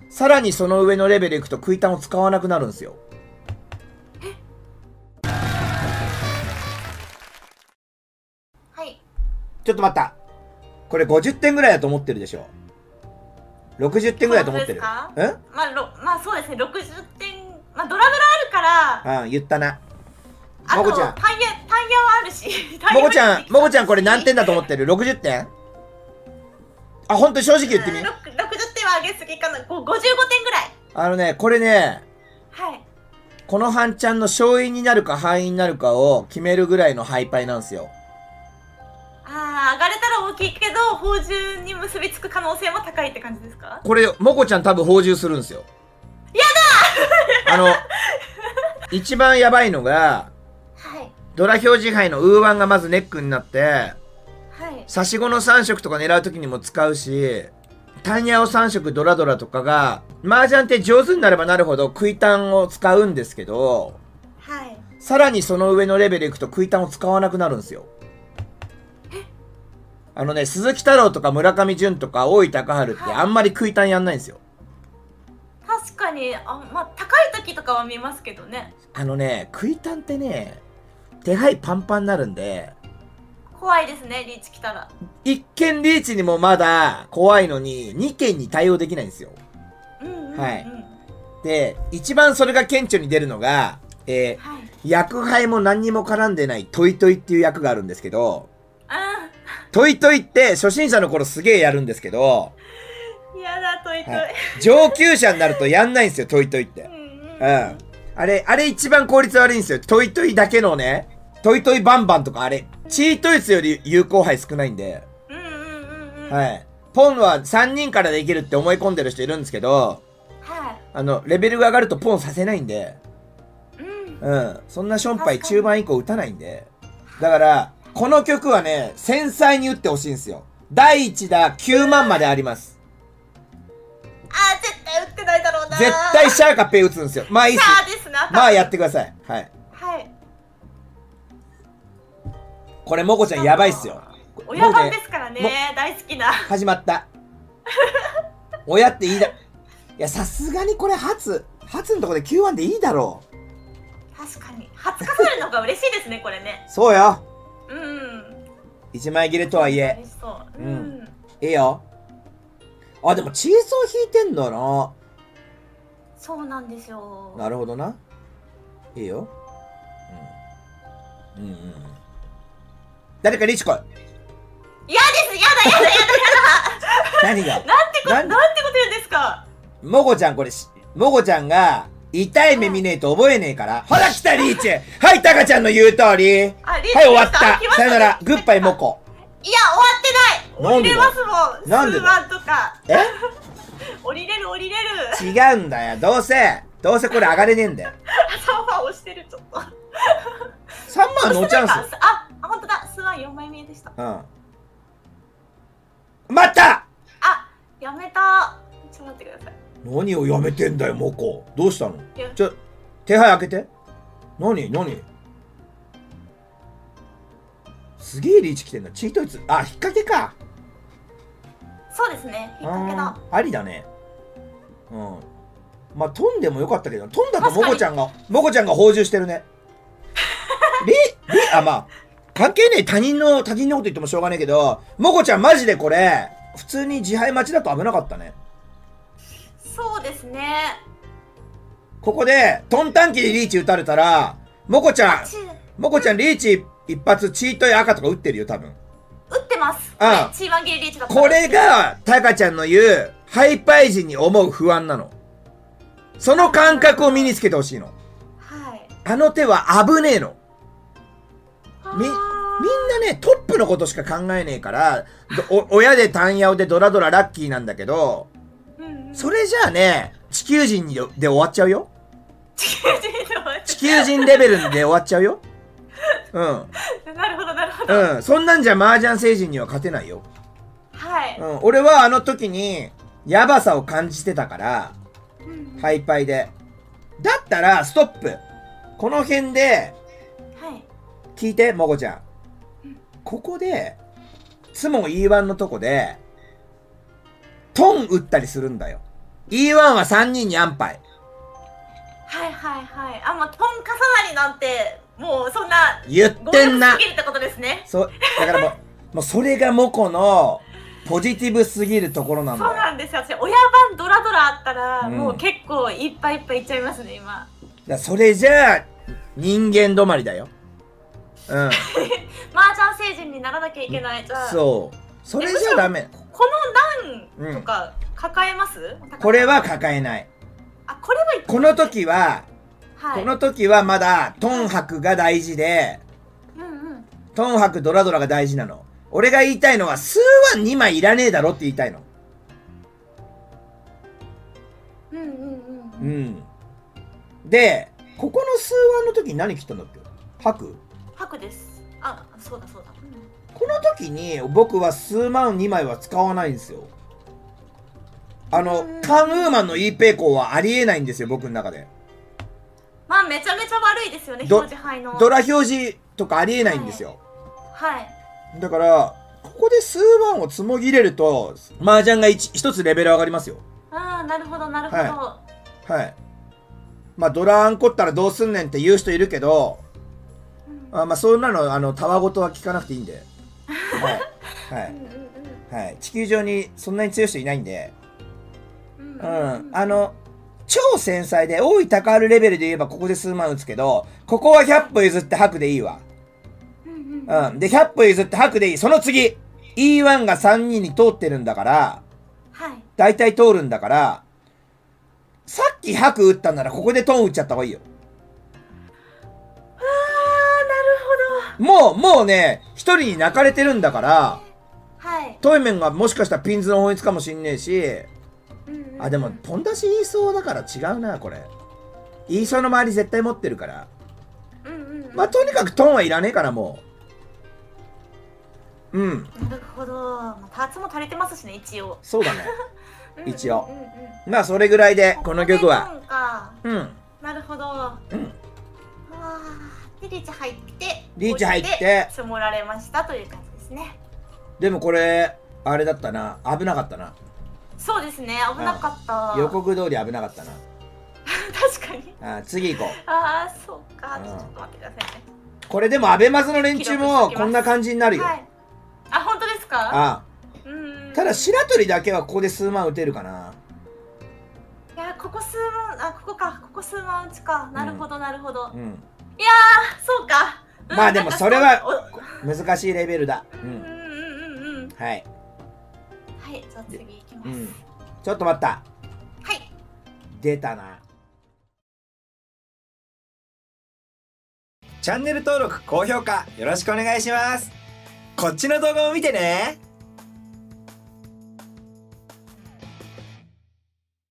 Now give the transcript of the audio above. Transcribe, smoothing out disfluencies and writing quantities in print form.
さらにその上のレベルいくとクイタンを使わなくなるんですよ。 はい。 ちょっと待った。これ50点ぐらいだと思ってるでしょ。60点ぐらいだと思ってる。 まうん？ まあそうですね、60点。まあドラドラあるから。 うん、言ったな。 あともこちゃん。 タイヤはあるし。 もこちゃんこれ何点だと思ってる？ 60 点？あ、ほんと正直言ってみ。 60点は上げすぎかな。55点ぐらい。 これね、 はい。 この半ちゃんの勝因になるか敗因になるかを決めるぐらいのハイパイなんですよ。 ああ、上がれたら大きいけど、宝珠に結びつく可能性も高いって感じですか？ これ、もこちゃん多分宝珠するんですよ。 やだ一番やばいのが、 はい。 ドラ表示杯のウーワンがまずネックになって、 はい。 差し子の3色とか狙う時にも使うし、タンヤオ3色ドラドラとかが、麻雀って上手になればなるほどクイタンを使うんですけど、 はい。 さらにその上のレベルいくとクイタンを使わなくなるんですよ。鈴木太郎とか村上淳とか大井高春ってあんまりクイタンやんないんですよ。 確かに、まあ、高い時とかは見ますけどね。 クイタンってね、手配パンパンになるんで、 怖いですね、リーチ来たら。 一見リーチにもまだ怖いのに、二件に対応できないんですよ。はい。で、一番それが顕著に出るのが、役配も何にも絡んでないトイトイっていう役があるんですけど、トイトイって初心者の頃すげえやるんですけど、 やだ、トイトイ。 上級者になるとやんないんですよ、トイトイって。あれ一番効率悪いんですよ。トイトイだけのね、トイトイバンバンとかチートイツより有効牌少ないんで。はい。ポンは3人からできるって思い込んでる人いるんですけど、レベルが上がるとポンさせないんで、そんなションパイ中盤以降打たないんで。だから、この曲はね、繊細に打ってほしいんですよ。第1打9万まであります。 絶対打ってないだろうな。 絶対シャーかペイ打つんですよ。まあいいっす。まあやってください。はい。 はい。 これ、もこちゃんやばいっすよ。 親番ですからね、大好きな。 始まった。親っていいだ。いや、さすがにこれ初のとこで9-1でいいだろう。確かに。初かされるのが嬉しいですね、これね。 そうよ。 1 枚切れとはいえ。いいよ。あ、でもチーソー引いてんだな。 そうなんですよ。 なるほどな。いいよ。誰かリーチ来い。 嫌です、やだ。 何がなんてこと言うんですか。 もこちゃんが痛い目見ねえと覚えねえから。ほら来たリーチ。はい、タカちゃんの言う通り。はい、終わった。さよなら。グッバイモコ。 いや、終わってない。降りれますもん。 なんで数万とか。降りれる。 違うんだよ。どうせこれ上がれねえんだよ。 3万押してる、ちょっと。 3万のチャンス。 ほんとだ。数万4枚目でした。 待った。 やめた。ちょっと待ってください。 何をやめてんだよ、モコ。どうしたの？手配開けて。何すげえリーチ来てんだ。チートイツ。引っ掛けか。 そうですね。引っ掛けだ。ありだね。まあ、飛んでもよかったけど、飛んだとモコちゃんが報酬してるね。まあ、関係ねえ。他人のこと言ってもしょうがねえけど、モコちゃんマジでこれ、普通に自敗待ちだと危なかったね。 そうですね。 ここで、トンタンキでリーチ打たれたら、モコちゃんリーチ一発チートや赤とか打ってるよ、多分。 打ってます。チーマンギリリーチだった。 これが、タカちゃんの言う、ハイパイ時に思う不安なの。その感覚を身につけてほしいの。 はい。 あの手は危ねえの。みんなね、トップのことしか考えねえから、親でタンヤオでドラドララッキーなんだけど、それじゃあね、地球人で終わっちゃうよ。地球人レベルで終わっちゃうよ。 なるほど。 そんなんじゃ麻雀星人には勝てないよ。 はい。 俺はあの時に、ヤバさを感じてたから、ハイパイで。だったら、ストップ。この辺で、聞いて、もこちゃん。ここで、ツモ E1 のとこで、トン打ったりするんだよ。 E1 は3人に安牌。 はいはいはい。あ、まあ、トン重なりなんて、もうそんな、 言ってんな。 強力すぎるってことですね。 だからもうそれがモコのポジティブすぎるところなんだよ。 そうなんですよ。私、親番ドラドラあったら、もう結構いっぱいいっぱいいっちゃいますね、今。 それじゃあ、人間止まりだよ。うん。 麻雀成人にならなきゃいけない。じゃあ。 そう。それじゃダメ。 この段とか抱えます？ これは抱えない。 あ、これはこの時は、この時はまだトン博が大事で、トン博ドラドラが大事なの。俺が言いたいのは、数は2枚いらねえだろって言いたいの。で、ここの数話の時に何切ったんだっけ？博？ 博です。あ、そうだそうだ。 この時に僕は数万2枚は使わないんですよ。カンウーマンの E ペイコーはありえないんですよ、僕の中で。 まあ、めちゃめちゃ悪いですよね、表示範囲の。 ドラ表示とかありえないんですよ。 はい。 だから、ここで数万をつもぎれると、麻雀が一つレベル上がりますよ。 ああ、なるほど、なるほど。 はい。まあ、ドラアンコったらどうすんねんって言う人いるけど、まあ、そんなの、たわごとは聞かなくていいんで。はい。はい。地球上にそんなに強い人いないんで。超繊細で、大い高あるレベルで言えばここで数万打つけど、ここは100歩譲って白でいいわ。で、100歩譲って白でいい。その次、E1 が3人に通ってるんだから、大体通るんだから、さっき白打ったんならここでトン打っちゃった方がいいよ。 なるほど。もうね、一人に泣かれてるんだから、トイメンがもしかしたらピンズの本質かもしんねえし、でも、ポン出し言いそうだから違うな、これ。言いそうの周り絶対持ってるから。まあ、とにかくトンはいらねえから、もう。 なるほど。ターツも足りてますしね、一応。 そうだね。一応。まあ、それぐらいで、この曲は。 なるほど。で、リーチ入って、 リーチ入って、 積もられましたという感じですね。 でもこれ、あれだったな。危なかったな。 そうですね、危なかった。 予告通り危なかったな。 確かに。 次行こう。 そうか。ちょっと待ってくださいね。 これでもアベマズの連中もこんな感じになるよ。 本当ですか？ ただ白鳥だけはここで数万打てるかな。 いや、ここ数万、ここか。ここ数万打ちか。なるほど、なるほど。いやー、そうか。 まあでもそれは難しいレベルだ。はい。 はい、じゃあ次いきます。 ちょっと待った。 はい。 出たな。チャンネル登録、高評価よろしくお願いします。こっちの動画も見てね。